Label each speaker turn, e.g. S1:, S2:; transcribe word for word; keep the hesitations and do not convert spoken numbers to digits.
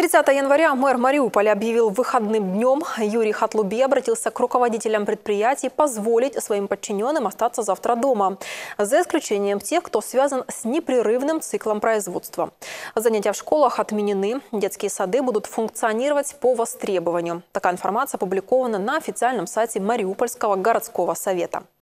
S1: тридцатого января мэр Мариуполя объявил выходным днем. Юрий Хатлуби обратился к руководителям предприятий позволить своим подчиненным остаться завтра дома, за исключением тех, кто связан с непрерывным циклом производства. Занятия в школах отменены, детские сады будут функционировать по востребованию. Такая информация опубликована на официальном сайте Мариупольского городского совета.